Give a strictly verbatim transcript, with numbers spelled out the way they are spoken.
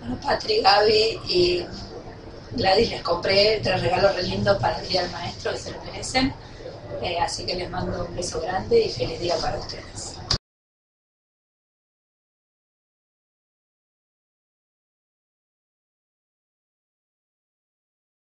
Bueno, Patri, Gaby y Gladys, les compré tres regalos re lindos para el Día del Maestro, que se lo merecen. Eh, así que les mando un beso grande y feliz día para ustedes.